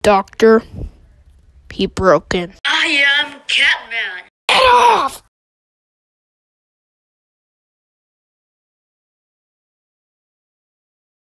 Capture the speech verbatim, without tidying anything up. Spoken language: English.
Doctor, he broke in. I am Catman. Get off!